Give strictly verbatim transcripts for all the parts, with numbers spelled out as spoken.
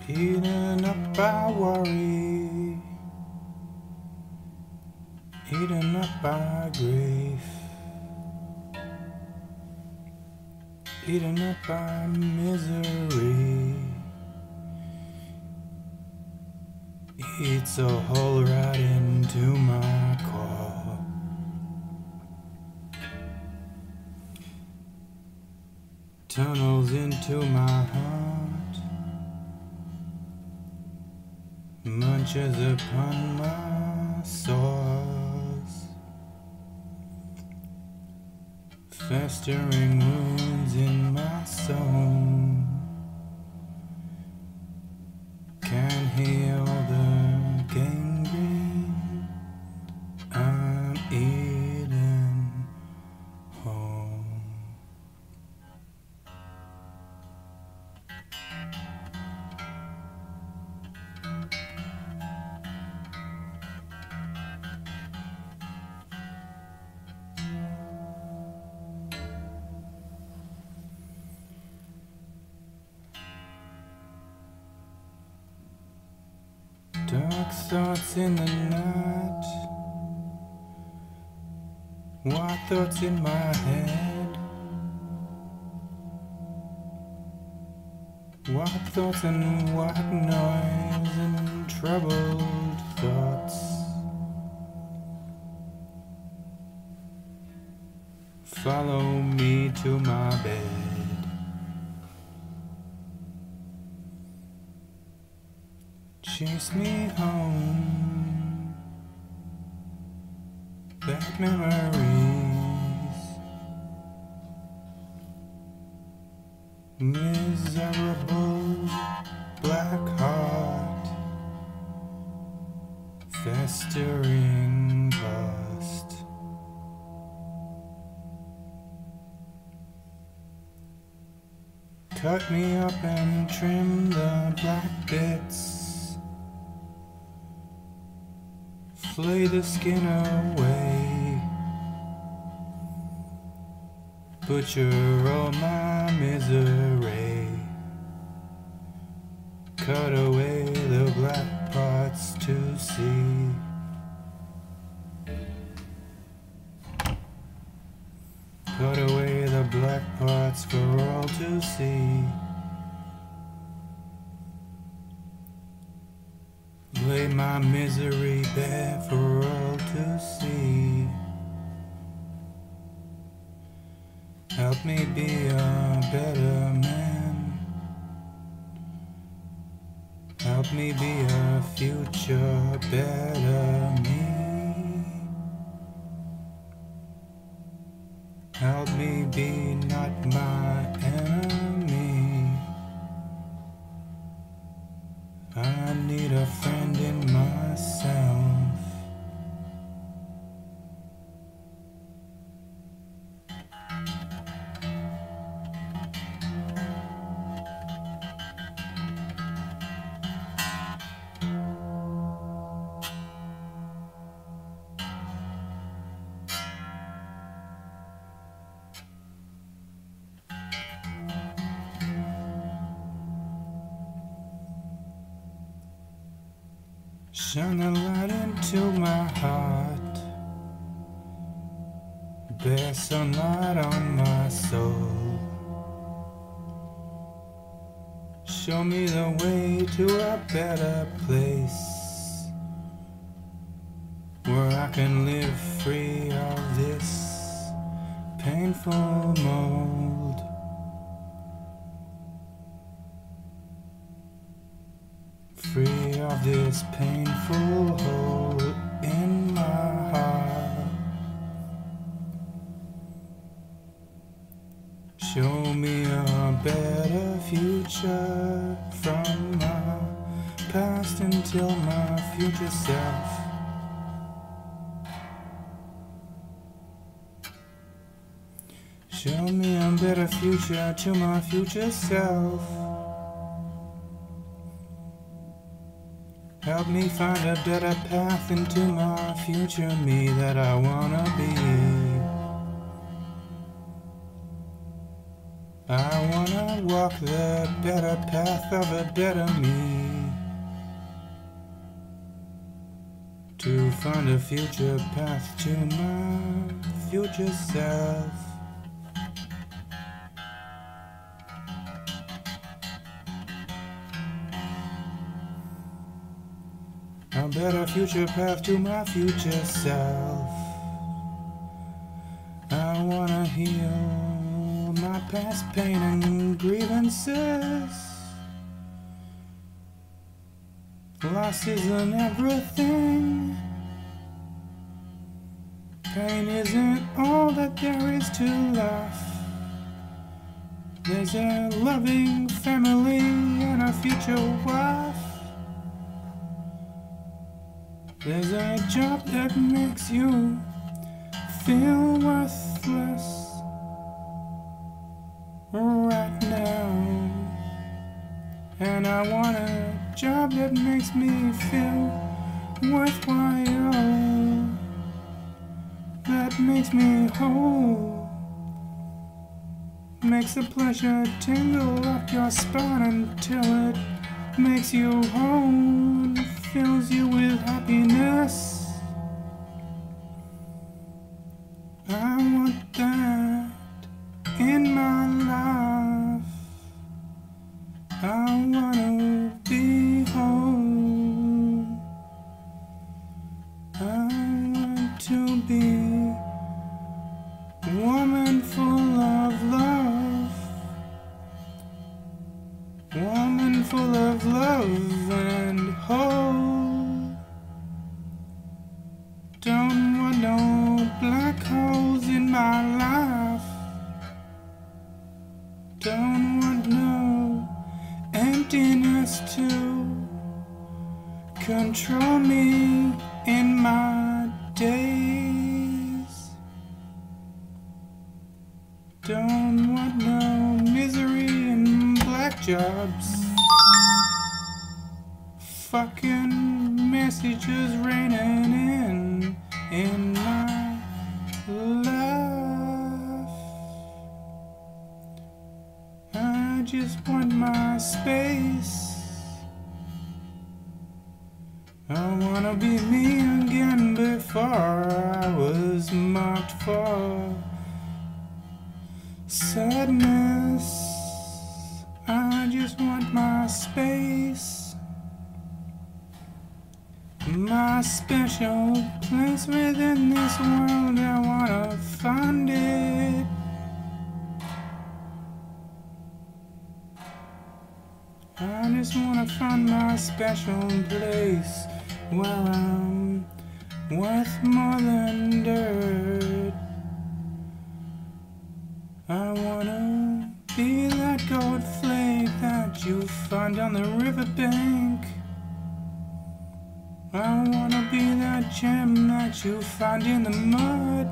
Eaten up by worry, eaten up by grief, eaten up by misery. Eats a hole right into my core. Tunnels into my heart. Munches upon my sores. Festering wounds in my soul. Can't heal the gangrene. I'm eating home. Dark thoughts in the night. What thoughts in my head? What thoughts and what noise and troubled thoughts? Follow me to my bed. Chase me home. Bad memories. Miserable black heart. Festering past. Cut me up and trim the black bits. Flay the skin away. Butcher all my misery. Cut away the black parts to see. Cut away the black parts for all to see. Lay my misery bare for all to see. Help me be a better man. Help me be a future better me. Help me be not my enemy. I need a friend in myself. Shine a light into my heart. Bear sunlight on my soul. Show me the way to a better place, where I can live free of this painful mold. Free of this painful hole in my heart. Show me a better future from my past until my future self. Show me a better future to my future self. Help me find a better path into my future me that I wanna be. I wanna walk the better path of a better me, to find a future path to my future self. A better future path to my future self. I wanna heal my past pain and grievances. Loss isn't everything. Pain isn't all that there is to life. There's a loving family and a future wife. There's a job that makes you feel worthless right now. And I want a job that makes me feel worthwhile, that makes me whole, makes the pleasure tingle up your spine until it makes you whole, fills you with happiness. I want that in my life. I wanna be home. I want to be a woman full of love, woman full of love and hope. Don't want no black holes in my life. Don't want no emptiness to control me in my days. Don't want no misery and black jobs. Fucking messages raining in in my life. I just want my space. I wanna be me again before I was marked for sadness. I just want my space, my special place within this world. I wanna find it. I just wanna find my special place where I'm worth more than dirt. I wanna be that gold flake that you find on the riverbank. I wanna be that gem that you find in the mud.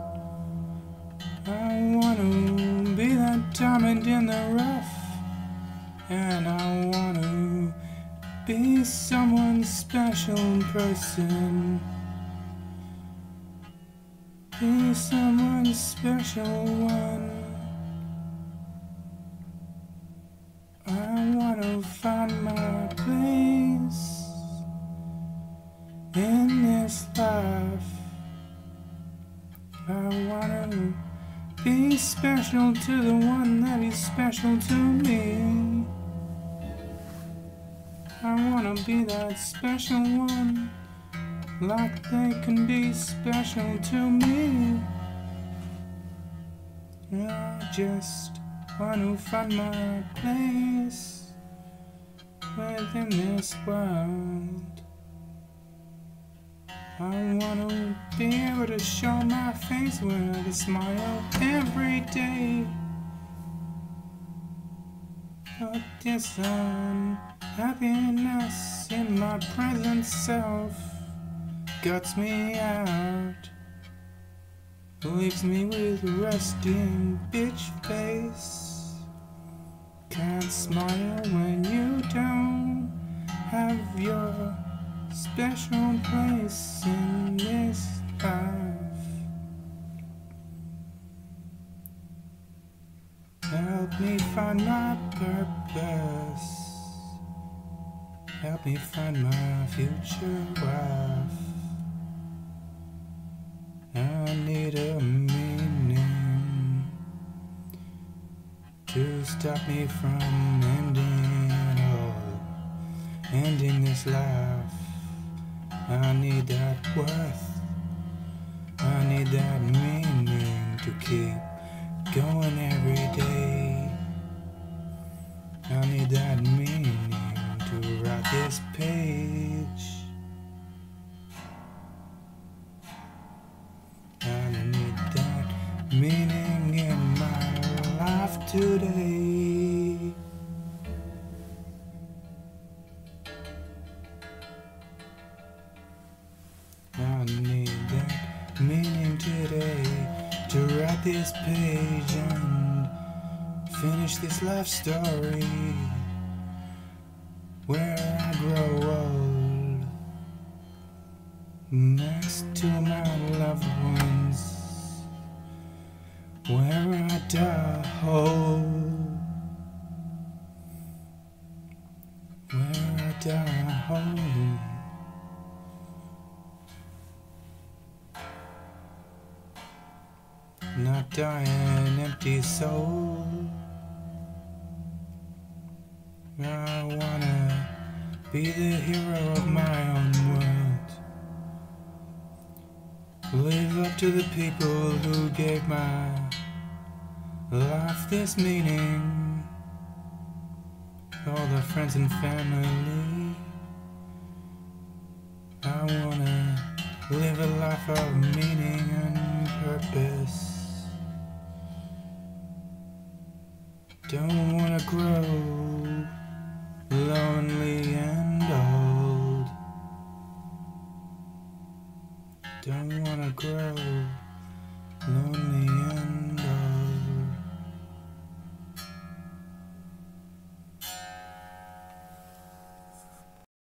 I wanna be that diamond in the rough. And I wanna be someone special person. Be someone special one. I wanna find my place in this life. I wanna be special to the one that is special to me. I wanna be that special one, like they can be special to me. I just wanna find my place within this world. I wanna be able to show my face with a smile every day. But this unhappiness in my present self guts me out, leaves me with a resting bitch face. Can't smile when you don't have your special place in this life. Help me find my purpose. Help me find my future wife. I need a meaning to stop me from ending it all, ending this life. I need that worth, I need that meaning to keep going every day. I need that meaning to write this page. I need that meaning in my life today. I need that meaning today to write this page and finish this life story where I grow old next to my loved ones, where I die whole, where I die whole. Not die an empty soul. I wanna be the hero of my own world. Live up to the people who gave my life this meaning. All the friends and family. I wanna live a life of meaning and purpose. Don't wanna grow lonely and old. Don't wanna grow lonely and